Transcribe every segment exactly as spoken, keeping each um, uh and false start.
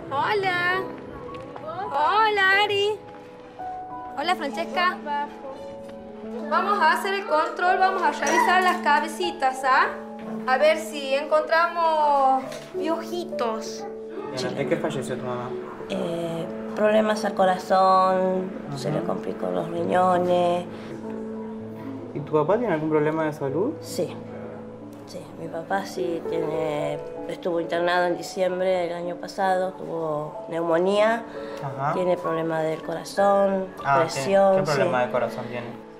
Hola. Hola, Ari. Hola, Francesca. Vamos a hacer el control, vamos a revisar las cabecitas, ¿ah? A ver si encontramos piojitos. ¿En qué falleció tu mamá? Eh, problemas al corazón, uh-huh. Se le complicó los riñones. ¿Y tu papá tiene algún problema de salud? Sí, sí. Mi papá sí tiene, estuvo internado en diciembre del año pasado, tuvo neumonía, Ajá. Tiene problemas del corazón, ah, presión. ¿Qué problema sí. del corazón tiene?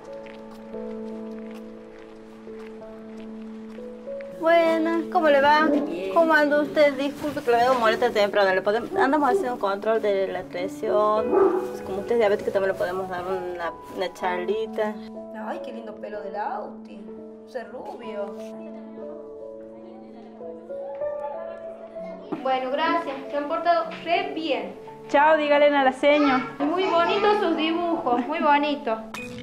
Buenas, ¿cómo le va? Bien. ¿Cómo anda usted? Disculpe que lo veo molesta temprano. ¿Le podemos, andamos haciendo un control de la presión. Como usted es diabético, también le podemos dar una, una charlita. Ay, qué lindo pelo del Auti. Ese rubio. Bueno, gracias. Se han portado re bien. Chao, dígale a la seño. Muy bonitos sus dibujos, muy bonitos.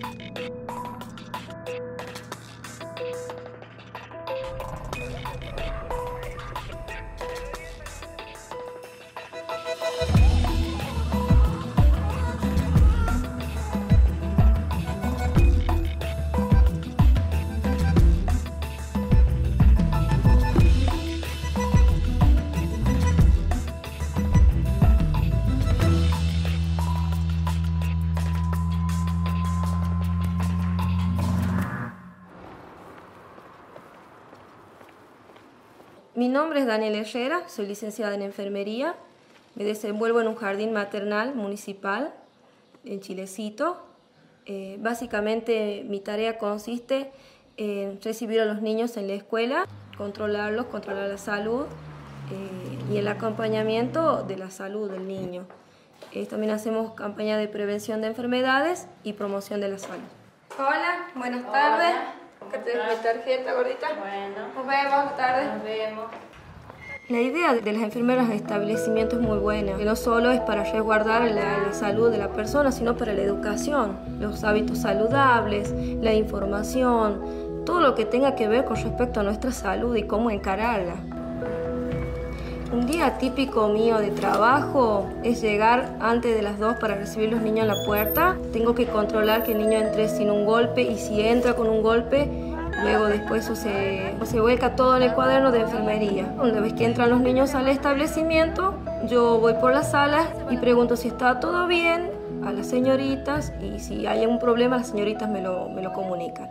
Mi nombre es Daniela Herrera, soy licenciada en enfermería. Me desenvuelvo en un jardín maternal municipal en Chilecito. Eh, básicamente mi tarea consiste en recibir a los niños en la escuela, controlarlos, controlar la salud eh, y el acompañamiento de la salud del niño. Eh, también hacemos campañas de prevención de enfermedades y promoción de la salud. Hola, buenas tardes. Acá te dejo mi tarjeta, gordita. Bueno. Nos vemos, buenas tardes. Nos vemos. La idea de las enfermeras de establecimiento es muy buena, que no solo es para resguardar la, la salud de la persona, sino para la educación, los hábitos saludables, la información, todo lo que tenga que ver con respecto a nuestra salud y cómo encararla. Un día típico mío de trabajo es llegar antes de las dos para recibir los niños en la puerta. Tengo que controlar que el niño entre sin un golpe y si entra con un golpe, luego después eso se, se vuelca todo en el cuaderno de enfermería. Una vez que entran los niños al establecimiento, yo voy por las salas y pregunto si está todo bien a las señoritas y si hay un problema las señoritas me lo, me lo comunican.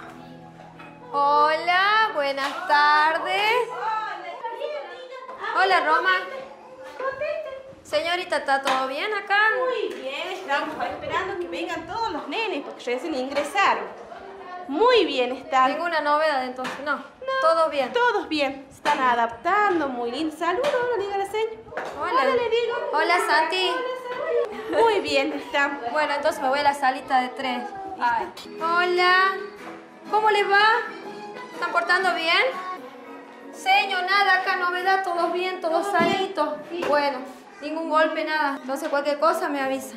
Hola, buenas tardes. Hola, Roma. Señorita, ¿está todo bien acá? Muy bien, estamos esperando que vengan todos los nenes porque recién ingresaron. Muy bien están. ¿Ninguna novedad entonces? No, no, todo bien. Todos bien, se están adaptando, muy lindo. Saludos, hola, diga la señora. Hola. Hola, le digo. Hola, Santi. Hola, Santi. Muy bien están. Bueno, entonces me voy a la salita de tres. Ay. Hola, ¿cómo les va? ¿Están portando bien? Señor, nada, acá novedad, todos bien, todos sanitos. Bueno, ningún golpe, nada. Entonces cualquier cosa me avisa.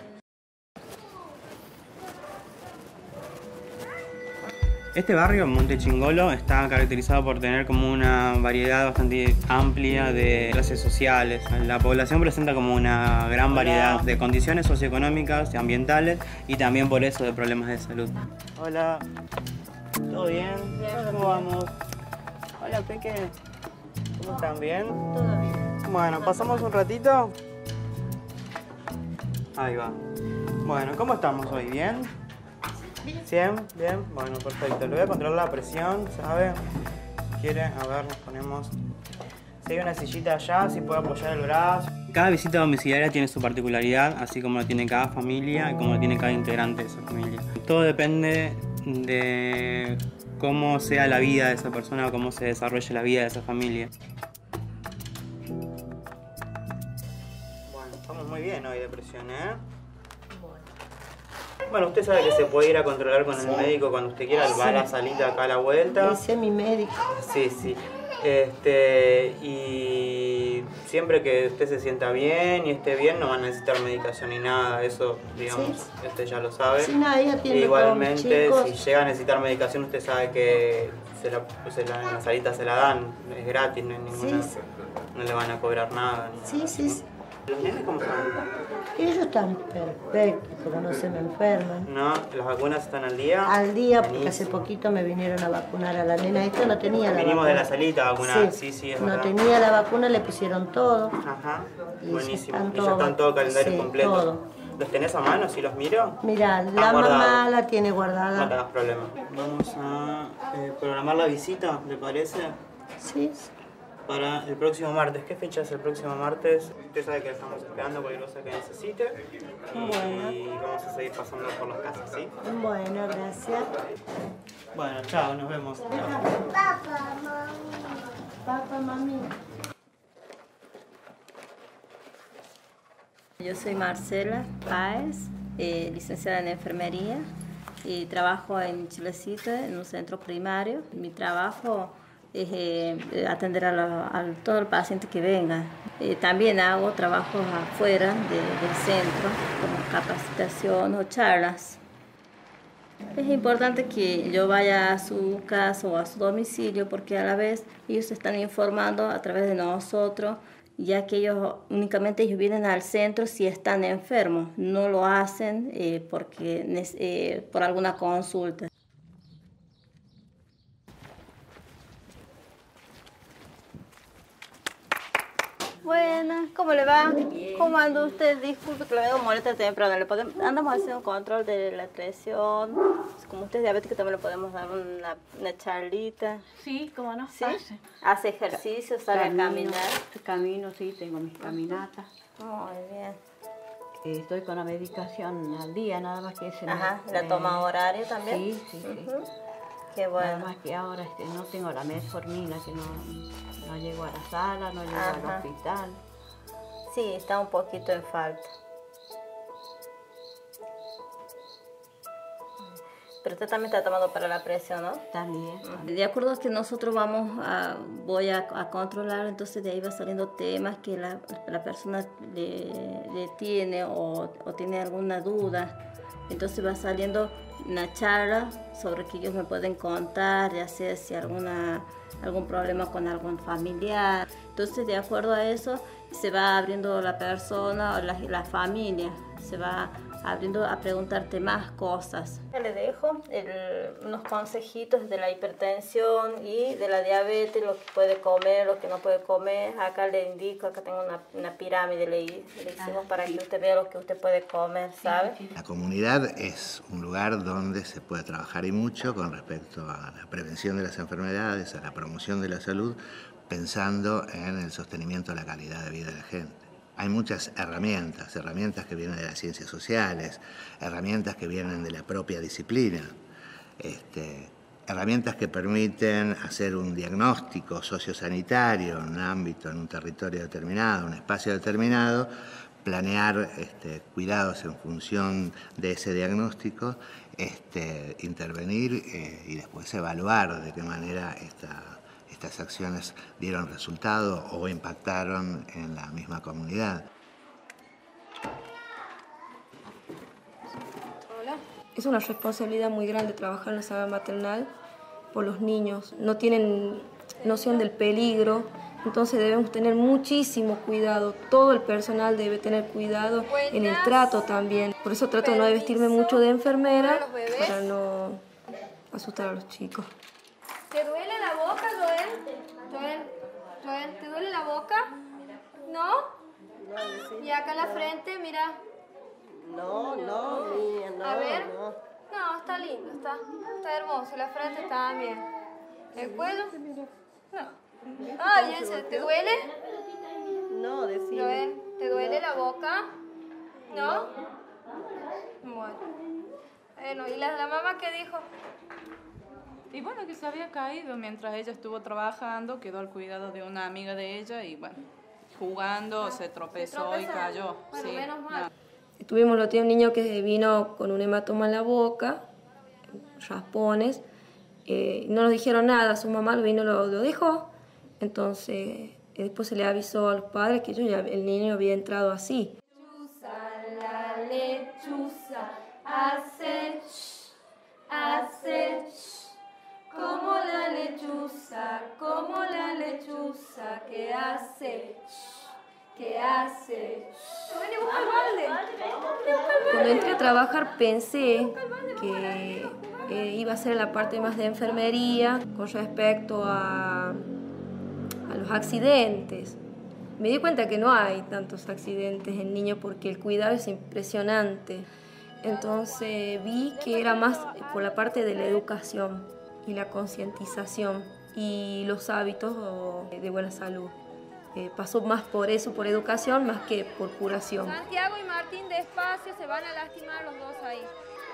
Este barrio, Monte Chingolo, está caracterizado por tener como una variedad bastante amplia de clases sociales. La población presenta como una gran variedad de condiciones socioeconómicas y ambientales y también por eso de problemas de salud. Hola, ¿todo bien? ¿Cómo vamos? Hola, Peque. ¿Cómo están? ¿Bien? Todo bien. Bueno, ¿pasamos un ratito? Ahí va. Bueno, ¿cómo estamos hoy? ¿Bien? Bien. Bien, bueno, perfecto. Le voy a controlar la presión, ¿sabe? Si quiere, a ver, nos ponemos... Si hay una sillita allá, si puede apoyar el brazo. Cada visita domiciliaria tiene su particularidad, así como lo tiene cada familia y como lo tiene cada integrante de esa familia. Todo depende de cómo sea la vida de esa persona o cómo se desarrolle la vida de esa familia. Bueno, estamos muy bien hoy de presión, ¿eh? Bueno, usted sabe que se puede ir a controlar con el médico cuando usted quiera, va a la salita acá a la vuelta. Ese es mi médico. Sí, sí. Este, y siempre que usted se sienta bien y esté bien, no va a necesitar medicación ni nada, eso, digamos, sí. Usted ya lo sabe. Sí, no, ella tiene igualmente, con si llega a necesitar medicación, usted sabe que se la, se la, en la salita se la dan, es gratis, no, hay ninguna, sí. no le van a cobrar nada. Sí, sí, sí. ¿Los nenes cómo están? Ellos están perfectos, porque no se me enferman. No, ¿las vacunas están al día? Al día, porque hace poquito me vinieron a vacunar a la nena. Esta no tenía la Venimos vacuna. de la salita a vacunar, Sí, sí, sí, es no verdad. tenía la vacuna, le pusieron todo. Ajá, Y buenísimo. ya están Y ya están todo- todo calendario sí, completo. todo. ¿Los tenés a mano si los miro? Mira, la Ah, guardado. mamá la tiene No guardada. tengas problema. Vamos a eh, programar la visita, ¿le parece? Sí. Para el próximo martes. ¿Qué fecha es el próximo martes? Usted sabe que estamos esperando cualquier cosa que necesite. Y Bueno. vamos a seguir pasando por las casas, ¿sí? Bueno, gracias. Bueno, chao, nos vemos. Papá, mami. Papá, mami. Yo soy Marcela Páez, eh, licenciada en enfermería y trabajo en Chilecito, en un centro primario. Mi trabajo es eh, atender a, la, a todo el paciente que venga. Eh, también hago trabajos afuera de, del centro, como capacitación o charlas. Es importante que yo vaya a su casa o a su domicilio porque a la vez ellos se están informando a través de nosotros, ya que ellos únicamente ellos vienen al centro si están enfermos, no lo hacen eh, porque, eh, por alguna consulta. Buenas, ¿cómo le va? ¿Cómo anda usted? Disculpe que lo vengo molesta temprano. ¿Le podemos, andamos haciendo un control de la presión. Como usted es diabético, también le podemos dar una, una charlita. Sí, cómo no. ¿Sí? Pase. Hace ejercicio, sale Camino, a caminar. Camino, sí, tengo mis caminatas. Muy bien. Eh, estoy con la medicación al día, nada más que ese. Ajá, me- ¿la me- toma horario también? Sí, sí, sí. Ujú. Qué Nada bueno. más que ahora este, no tengo la metformina, que no, no llego a la sala, no llego Ajá. al hospital. Sí, está un poquito en falta. Pero usted también está tomando para la presión, ¿no? También. De acuerdo a que nosotros vamos a, voy a, a controlar, entonces de ahí va saliendo temas que la, la persona le, le tiene o, o tiene alguna duda. Entonces va saliendo una charla sobre que ellos me pueden contar, ya sea si alguna, algún problema con algún familiar. Entonces de acuerdo a eso se va abriendo la persona o la, la familia, se va abriendo a preguntarte más cosas. Le dejo el- unos consejitos de la hipertensión y de la diabetes, lo que puede comer, lo que no puede comer. Acá le indico, acá tengo una, una pirámide, le, le hicimos para que usted vea lo que usted puede comer, ¿sabe? La comunidad es un lugar donde se puede trabajar y mucho con respecto a la prevención de las enfermedades, a la promoción de la salud, pensando en el sostenimiento de la calidad de vida de la gente. Hay muchas herramientas, herramientas que vienen de las ciencias sociales, herramientas que vienen de la propia disciplina, este, herramientas que permiten hacer un diagnóstico sociosanitario en un ámbito, en un territorio determinado, un espacio determinado, planear este, cuidados en función de ese diagnóstico, este, intervenir eh, y después evaluar de qué manera esta estas acciones dieron resultado o impactaron en la misma comunidad. Es una responsabilidad muy grande trabajar en la sala maternal por los niños. No tienen noción del peligro, entonces debemos tener muchísimo cuidado. Todo el personal debe tener cuidado en el trato también. Por eso trato de no vestirme mucho de enfermera para no asustar a los chicos. ¿Te duele la boca, Joel? Joel, Joel, ¿te duele la boca? ¿No? Y acá en la frente, mira. No, no, niña, no. A ver. No. No, está lindo, está, está hermoso. Y la frente también. ¿El cuello? No. Ay, ¿en serio? ¿Te duele? No, decime. Joel, ¿te duele la boca? ¿No? Bueno. Bueno, ¿y la, la mamá qué dijo? Y bueno, que se había caído mientras ella estuvo trabajando, quedó al cuidado de una amiga de ella y bueno, jugando se tropezó y cayó. Bueno, Sí, menos mal. no. Tuvimos lo tío un niño que vino con un hematoma en la boca, raspones, eh, no nos dijeron nada, su mamá lo vino lo, lo dejó, entonces eh, después se le avisó a los padres que yo ya, el niño había entrado así. La lechuza hace ch, hace ch, como la lechuza, como la lechuza que hace ch, ¿Qué hace? Vení, busca el balde. Cuando entré a trabajar pensé que eh, iba a ser la parte más de enfermería con respecto a, a los accidentes. Me di cuenta que no hay tantos accidentes en niños porque el cuidado es impresionante. Entonces vi que era más por la parte de la educación y la concientización y los hábitos de buena salud. Eh, pasó más por eso, por educación, más que por curación. Santiago y Martín, despacio, se van a lastimar los dos ahí.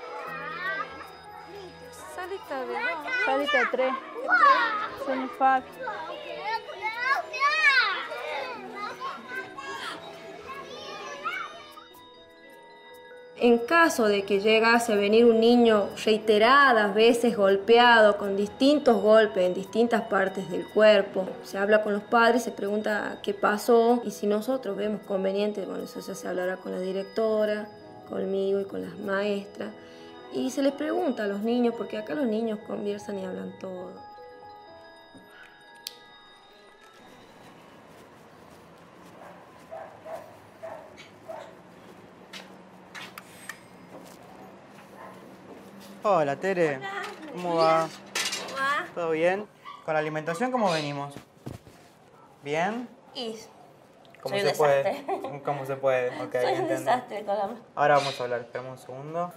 Salita de dos. Salita de tres. Soy un Fabi. En caso de que llegase a venir un niño reiteradas veces golpeado, con distintos golpes en distintas partes del cuerpo, se habla con los padres, se pregunta qué pasó y si nosotros vemos conveniente, bueno, eso ya se hablará con la directora, conmigo y con las maestras. Y se les pregunta a los niños, porque acá los niños conversan y hablan todo. Hola, Tere. Hola. ¿Cómo va? ¿Cómo va? ¿Todo bien? ¿Con la alimentación cómo venimos? ¿Bien? Y ¿Cómo soy se un puede? desastre. ¿Cómo se puede? Ok, Soy un entiendo. desastre con la... Ahora vamos a hablar, esperamos un segundo.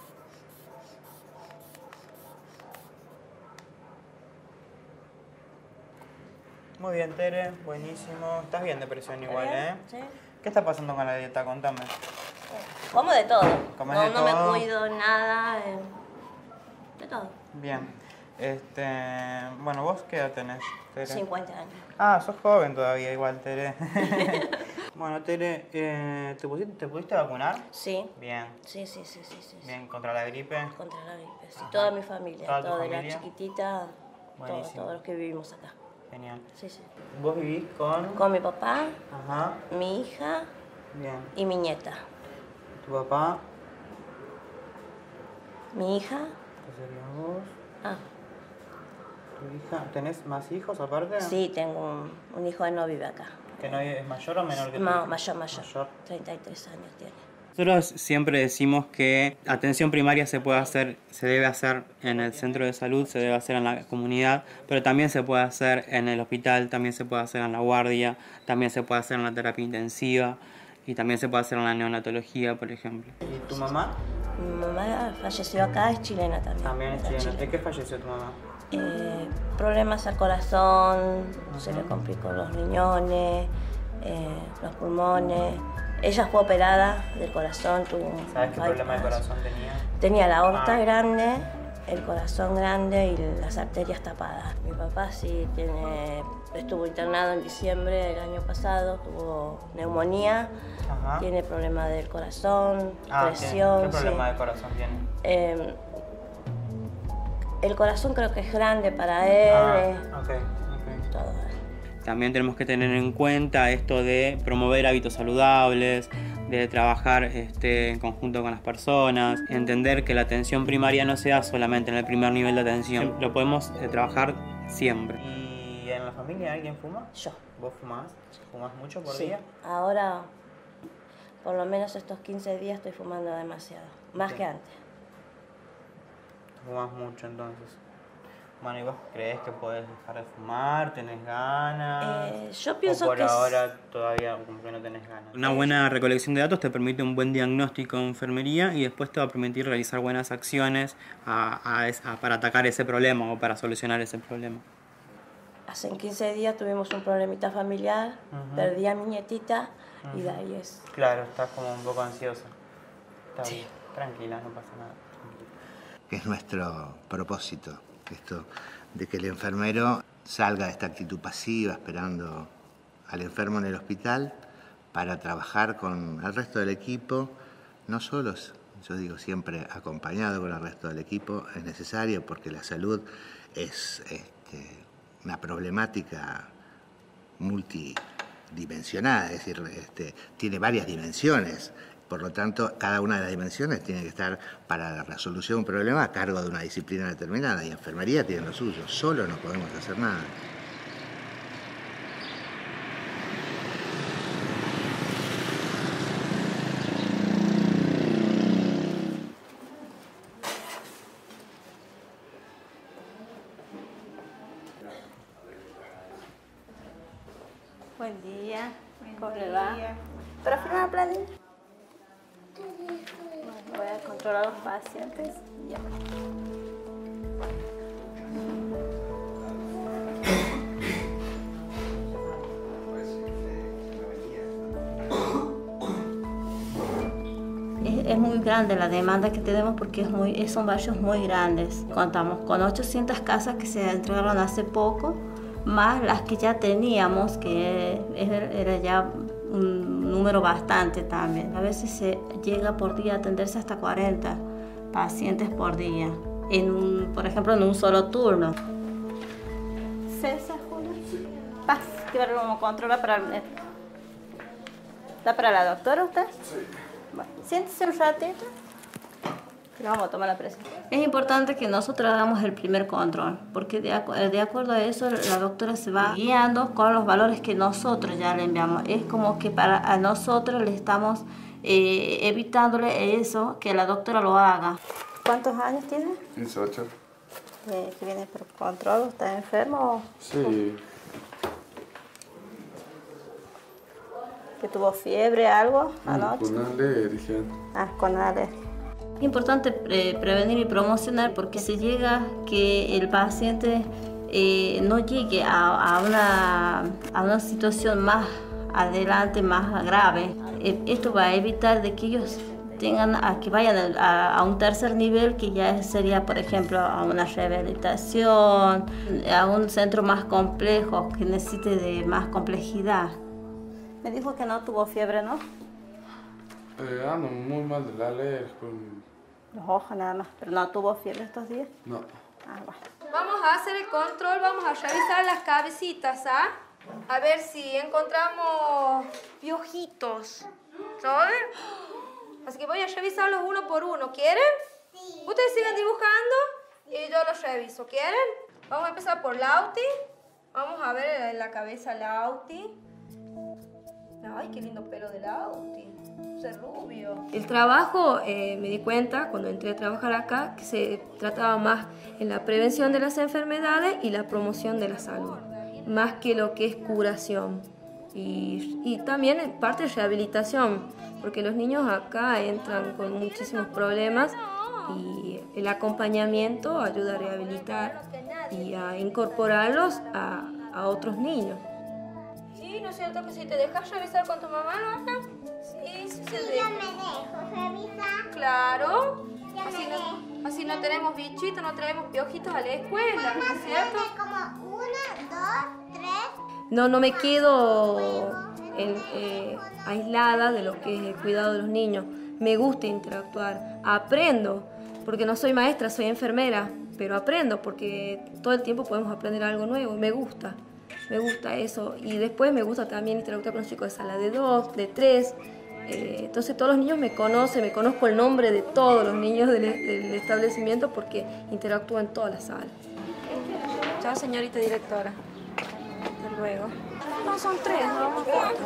Muy bien, Tere, buenísimo. Estás bien de presión igual, ¿eh? Sí. ¿Qué está pasando con la dieta? Contame. Como de todo. ¿Comés No, de no me todo? cuido nada. eh, De todo. Bien. Este, bueno, ¿vos qué edad tenés, Tere? cincuenta años. Ah, sos joven todavía igual, Tere. Bueno, Tere, eh, ¿te, pusiste, ¿te pudiste vacunar? Sí. Bien. Sí, sí, sí, sí, sí. Bien, ¿contra la gripe? Contra la gripe. Sí, Ajá. toda mi familia. ¿Toda tu Toda de la familia? chiquitita. Todos, Buenísimo. todos los que vivimos acá. Genial. Sí, sí. ¿Vos vivís con...? Con mi papá, Ajá. mi hija Bien. y mi nieta. ¿Tu papá? Mi hija. ¿Qué serías vos? Ah, ¿Tu hija? ¿Tenés más hijos aparte? sí, tengo un, un hijo que no vive acá. ¿Que no es mayor o menor que tu Ma- hija? mayor, mayor, Mayor. treinta y tres años tiene. Nosotros siempre decimos que atención primaria se puede hacer, se debe hacer en el centro de salud, se debe hacer en la comunidad, pero también se puede hacer en el hospital, también se puede hacer en la guardia, también se puede hacer en la terapia intensiva y también se puede hacer en la neonatología, por ejemplo. ¿Y tu mamá? Mi mamá falleció acá, es chilena también. También es de chilena. Chile. ¿De qué falleció tu mamá? Eh, problemas al corazón, se le complicó los riñones, eh, los pulmones. Ella fue operada del corazón, tuvo un ¿Sabes qué bypass. problema de corazón tenía? Tenía la aorta Ah. grande, el corazón grande y las arterias tapadas. Mi papá sí tiene, estuvo internado en diciembre del año pasado, tuvo neumonía, Ajá. tiene problemas del corazón, Ah, presión. ¿qué problema sí. de corazón tiene? Eh, el corazón creo que es grande para él. Ah, eh, ok, ok. todo. También tenemos que tener en cuenta esto de promover hábitos saludables, de trabajar este, en conjunto con las personas, entender que la atención primaria no se da solamente en el primer nivel de atención, lo podemos eh, trabajar siempre. ¿Y en la familia alguien fuma? Yo. ¿Vos fumás? ¿Fumás mucho por Sí. día? Ahora, por lo menos estos quince días estoy fumando demasiado, más Ok. que antes. Fumás mucho entonces. Bueno, ¿y vos creés que podés dejar de fumar? ¿Tenés ganas? Eh, yo pienso ¿O por que es- ahora todavía como que no tenés ganas? Una buena recolección de datos te permite un buen diagnóstico en enfermería y después te va a permitir realizar buenas acciones a- a es- a- para atacar ese problema o para solucionar ese problema. Hace quince días tuvimos un problemita familiar, Ujú. perdí a mi nietita y de ahí es... Claro, estás como un poco ansiosa. Está bien. Tranquila, no pasa nada. Tranquila. Que es nuestro propósito, esto de que el enfermero salga de esta actitud pasiva esperando al enfermo en el hospital para trabajar con el resto del equipo, no solos, yo digo siempre acompañado con el resto del equipo, es necesario porque la salud es este, una problemática multidimensional, es decir, este, tiene varias dimensiones. Por lo tanto, cada una de las dimensiones tiene que estar para la resolución de un problema a cargo de una disciplina determinada y enfermería tiene lo suyo. Solo no podemos hacer nada. Buen día. ¿Cómo le va? ¿Para firmar la planilla? Bueno, voy a controlar a los pacientes. Ya. Es muy grande la demanda que tenemos porque es muy, son barrios muy grandes. Contamos con ochocientas casas que se entregaron hace poco, más las que ya teníamos, que era ya un número bastante también. A veces se llega por día a atenderse hasta cuarenta pacientes por día, en un, por ejemplo en un solo turno. César, Julio. Paz, que ver cómo controla para... ¿Está para la doctora usted? Sí. Bueno, siéntese un ratito. Le vamos a tomar la presión. Es importante que nosotros hagamos el primer control, porque de, acu de acuerdo a eso la doctora se va guiando con los valores que nosotros ya le enviamos. Es como que para a nosotros le estamos eh, evitándole eso, que la doctora lo haga. ¿Cuántos años tiene? dieciocho. Eh, ¿Que viene por control? ¿Está enfermo? Sí. ¿Que tuvo fiebre, algo anoche? Con alergia. Ah, con alergia. Es importante pre prevenir y promocionar porque se llega que el paciente eh, no llegue a, a, una, a una situación más adelante, más grave. Eh, esto va a evitar de que ellos tengan a que vayan a, a un tercer nivel, que ya sería, por ejemplo, a una rehabilitación, a un centro más complejo, que necesite de más complejidad. Me dijo que no tuvo fiebre, ¿no? Eh, ando muy mal de la alergia. Con... Los ojos nada más, pero no tuvo fiebre estos días. No. Ah, bueno. Vamos a hacer el control, vamos a revisar las cabecitas, ¿ah? A ver si encontramos piojitos, ¿sabes? Así que voy a revisarlos uno por uno, ¿quieren? Sí. Ustedes sigan dibujando y yo los reviso, ¿quieren? Vamos a empezar por Lauti. Vamos a ver la cabeza Lauti. Ay, qué lindo pelo de Lauti. Ese rubio. El trabajo, eh, me di cuenta cuando entré a trabajar acá, que se trataba más en la prevención de las enfermedades y la promoción de la salud, más que lo que es curación. Y, y también en parte de rehabilitación, porque los niños acá entran con muchísimos problemas y el acompañamiento ayuda a rehabilitar y a incorporarlos a, a otros niños. Sí, ¿no es cierto que si te dejas revisar con tu mamá, ¿no? Sí, sí se deja. Yo me dejo revisar. Claro. Así no, así no tenemos bichitos, no traemos piojitos a la escuela, ¿no es cierto? Como uno, dos, tres. No, no me quedo en, eh, aislada de lo que es el cuidado de los niños. Me gusta interactuar, aprendo, porque no soy maestra, soy enfermera, pero aprendo porque todo el tiempo podemos aprender algo nuevo y me gusta. Me gusta eso. Y después me gusta también interactuar con los chicos de sala de dos, de tres. Eh, entonces todos los niños me conocen, me conozco el nombre de todos los niños del, del establecimiento porque interactúo en todas las salas. Chao, señorita directora. Hasta luego. No, son tres, no vamos cuatro.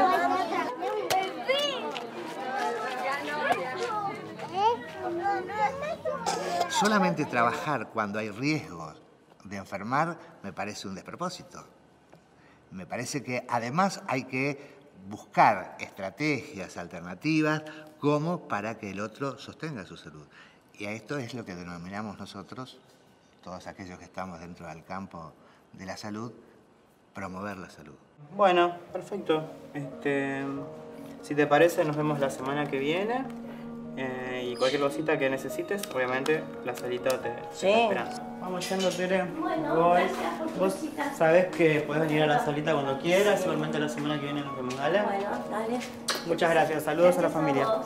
Solamente trabajar cuando hay riesgo de enfermar me parece un despropósito. Me parece que además hay que buscar estrategias alternativas como para que el otro sostenga su salud. Y a esto es lo que denominamos nosotros, todos aquellos que estamos dentro del campo de la salud, promover la salud. Bueno, perfecto. Este, si te parece, nos vemos la semana que viene. Eh, y cualquier cosita que necesites, obviamente la salita te, sí. te está esperando. Vamos yendo, Tere. Bueno, Voy. Vos sabés que podés venir a la salita cuando quieras. Igualmente la semana que viene nos vemos. ¿Dale? Bueno, dale. Muchas gracias. Saludos gracias a la familia. A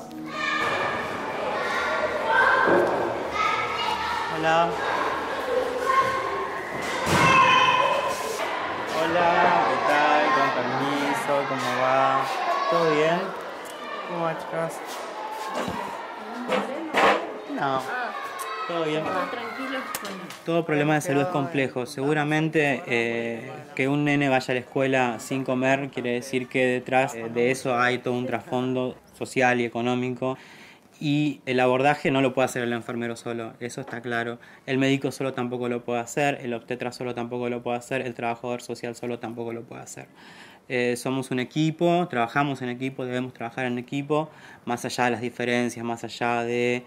Hola. Hola, ¿qué tal? Con permiso, ¿cómo va? ¿Todo bien? ¿Cómo va, chicas? No, todo bien. Todo problema de salud es complejo. Seguramente eh, que un nene vaya a la escuela sin comer quiere decir que detrás de eso hay todo un trasfondo social y económico. Y el abordaje no lo puede hacer el enfermero solo, eso está claro. El médico solo tampoco lo puede hacer, el obstetra solo tampoco lo puede hacer, el trabajador social solo tampoco lo puede hacer. eh, somos un equipo, trabajamos en equipo, debemos trabajar en equipo, más allá de las diferencias, más allá de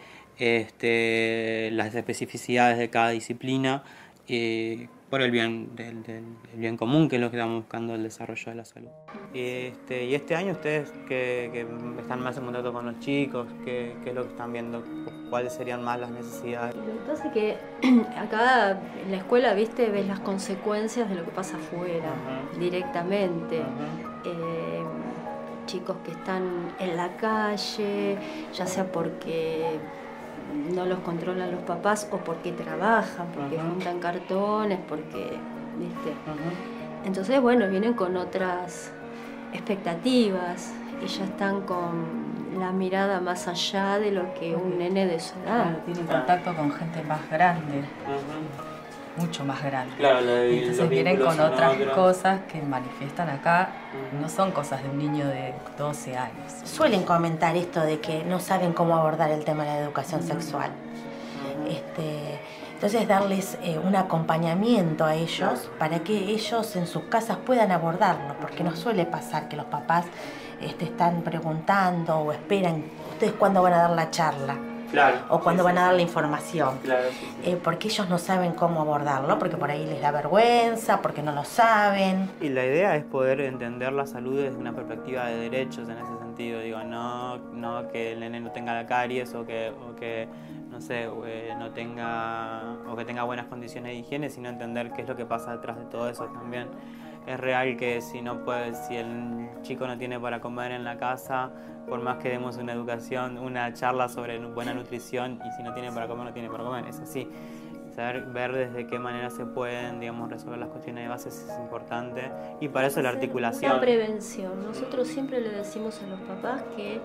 este, las especificidades de cada disciplina, eh, por el bien del, del, del bien común, que es lo que estamos buscando, el desarrollo de la salud. Este, y este año ustedes que, que están más en contacto con los chicos, ¿qué, qué es lo que están viendo? ¿Cuáles serían más las necesidades? Lo que pasa es que acá en la escuela, viste, ves las consecuencias de lo que pasa afuera, uh-huh. directamente. Uh-huh. eh, chicos que están en la calle, ya sea porque no los controlan los papás o porque trabajan, porque uh-huh. juntan cartones, porque, viste. Uh-huh. Entonces, bueno, vienen con otras expectativas y ya están con la mirada más allá de lo que un nene de su edad. Claro, tienen contacto con gente más grande, uh-huh. mucho más grande. Claro, de, entonces vienen con otras cosas que manifiestan acá, uh-huh. no son cosas de un niño de doce años. Suelen comentar esto de que no saben cómo abordar el tema de la educación uh-huh. sexual. Uh-huh. Este, entonces darles eh, un acompañamiento a ellos para que ellos en sus casas puedan abordarlo, porque no suele pasar que los papás este, están preguntando o esperan ustedes cuándo van a dar la charla. Claro, o cuándo sí, van sí. a dar la información, claro, sí, sí. Eh, porque ellos no saben cómo abordarlo, porque por ahí les da vergüenza, porque no lo saben. Y la idea es poder entender la salud desde una perspectiva de derechos en ese sentido, digo, no, no que el nene no tenga la caries o que, o que no sé, no tenga, o que tenga buenas condiciones de higiene, sino entender qué es lo que pasa detrás de todo eso también. Es real que si no puede, si el chico no tiene para comer en la casa, por más que demos una educación, una charla sobre buena nutrición, y si no tiene para comer, no tiene para comer, es así. Saber ver desde qué manera se pueden, digamos, resolver las cuestiones de base es importante, y para eso la articulación. Una prevención. Nosotros siempre le decimos a los papás que eh,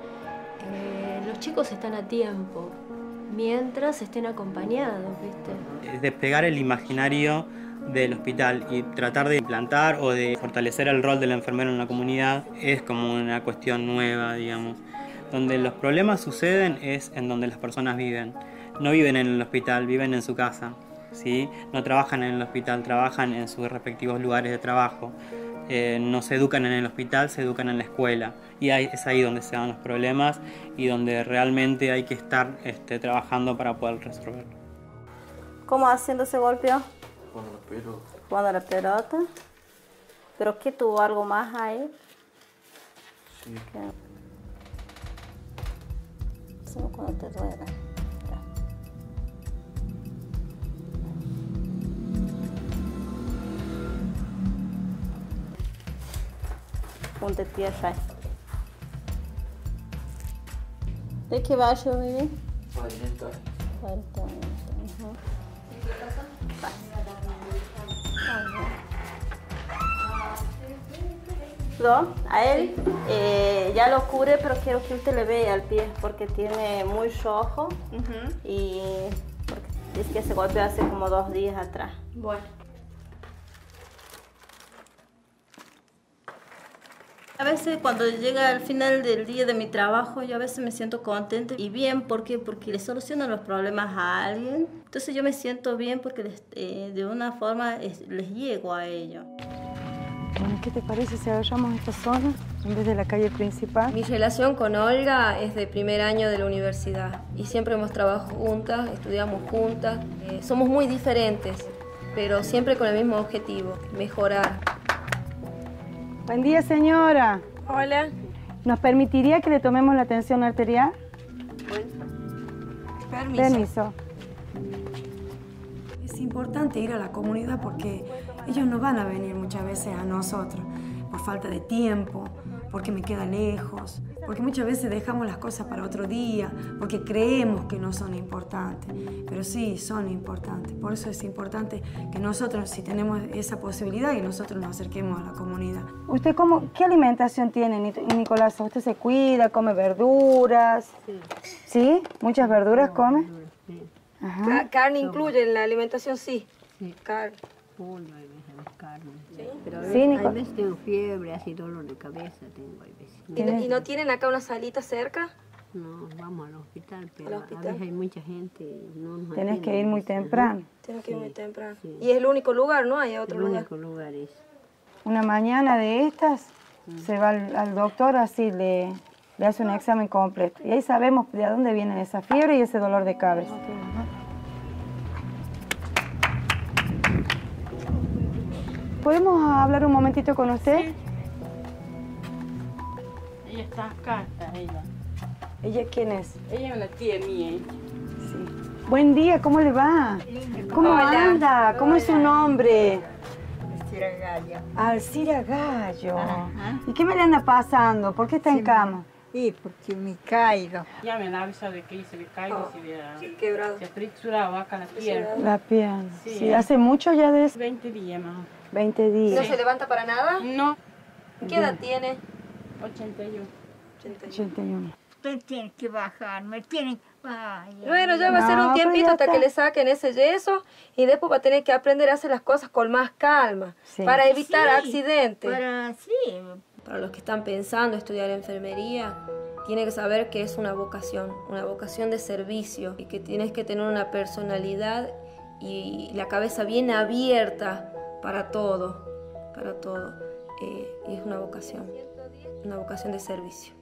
los chicos están a tiempo, mientras estén acompañados, ¿viste? Despegar el imaginario del hospital y tratar de implantar o de fortalecer el rol del enfermero en la comunidad es como una cuestión nueva, digamos. Donde los problemas suceden es en donde las personas viven. No viven en el hospital, viven en su casa, ¿sí? No trabajan en el hospital, trabajan en sus respectivos lugares de trabajo. Eh, no se educan en el hospital, se educan en la escuela. Y ahí, es ahí donde se dan los problemas y donde realmente hay que estar este, trabajando para poder resolverlo. ¿Cómo haciendo ese golpeo? Jugando la pelota. Jugando la pelota. ¿Pero qué tuvo algo más ahí? Sí. Solo cuando te duela. Ponte tierra. ¿De qué barrio vive? cuarenta. cuarenta. Uh-huh. No, a él eh, ya lo cubre, pero quiero que usted le vea el pie porque tiene muy rojo uh-huh. y porque es que se golpeó hace como dos días atrás. Bueno. A veces cuando llega al final del día de mi trabajo, yo a veces me siento contenta y bien. ¿Por qué? Porque le solucionan los problemas a alguien. Entonces yo me siento bien porque les, eh, de una forma es, les llego a ellos. Bueno, ¿qué te parece si agarramos esta zona en vez de la calle principal? Mi relación con Olga es de primer año de la universidad y siempre hemos trabajado juntas, estudiamos juntas. Eh, somos muy diferentes, pero siempre con el mismo objetivo, mejorar. Buen día, señora. Hola. ¿Nos permitiría que le tomemos la tensión arterial? Permiso. Permiso. Es importante ir a la comunidad porque ellos no van a venir muchas veces a nosotros por falta de tiempo, porque me queda lejos, porque muchas veces dejamos las cosas para otro día, porque creemos que no son importantes, pero sí son importantes. Por eso es importante que nosotros, si tenemos esa posibilidad, que nosotros nos acerquemos a la comunidad. ¿Usted cómo, qué alimentación tiene, Nicolás? ¿Usted se cuida, come verduras? Sí. ¿Sí? ¿Muchas verduras come? Sí. Ajá. Carne incluye en la alimentación, sí. Sí. Carne. Pollo, hay veces carne. ¿Sí? Pero a Sí, veces, Nico. hay veces tengo fiebre, así dolor de cabeza tengo, hay veces. ¿Y no, ¿Y no tienen acá una salita cerca? No, vamos al hospital, pero ¿Al hospital? a veces hay mucha gente y no nos Tenés que ir muy atienden. temprano. Tienen que ir Sí, muy temprano. sí. Y es el único lugar, ¿no? Hay otro El lugar. único lugar es. Una mañana de estas, se va al, al doctor, así le, le hace un examen completo. Y ahí sabemos de dónde viene esa fiebre y ese dolor de cabeza. ¿Podemos hablar un momentito con usted? Sí. Ella está acá, está ella. ¿Ella quién es? Ella es una tía mía. Sí. Buen día, ¿cómo le va? ¿Cómo Hola. anda? ¿Cómo es su nombre? Alcira Gallo. Alcira Gallo. Ajá. ¿Y qué me le anda pasando? ¿Por qué está en cama? Sí, porque me caigo. Ya me avisa de que se le caigo, se le Sí, quebrado. se ha triturado acá la pierna. La pierna. Sí. Sí, ¿hace mucho ya de eso? veinte días más. veinte días. ¿No se levanta para nada? No. ¿Qué edad tiene? ochenta y uno. ochenta y uno. Usted tiene que bajar, me tiene... Ay, Bueno, ya va a ser No, un pero tiempito ya hasta está. que le saquen ese yeso y después va a tener que aprender a hacer las cosas con más calma Sí. para evitar Sí, accidentes. Para, sí. Para los que están pensando estudiar enfermería, tiene que saber que es una vocación, una vocación de servicio y que tienes que tener una personalidad y la cabeza bien abierta para todo, para todo. Eh, y es una vocación, una vocación de servicio.